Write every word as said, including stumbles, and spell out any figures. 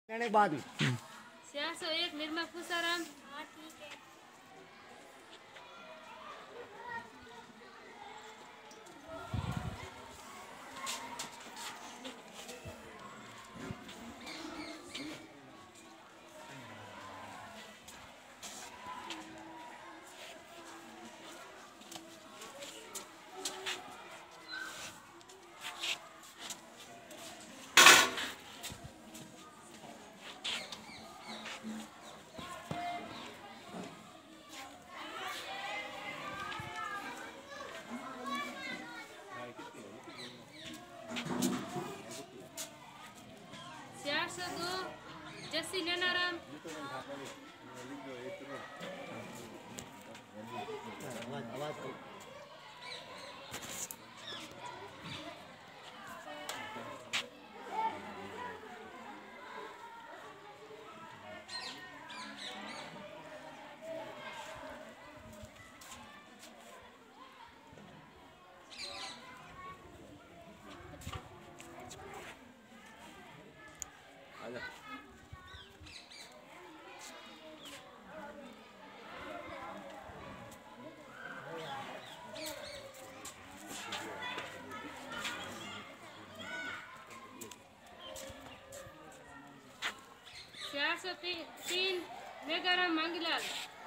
कहने बाद में चार सौ एक निर्मा फूसाराम। हाँ ठीक है। चार सौ दो जस्सी नैनाराम। आवाज आवाज को आजा चार सौ तीन मेगाराम मांगीलाल।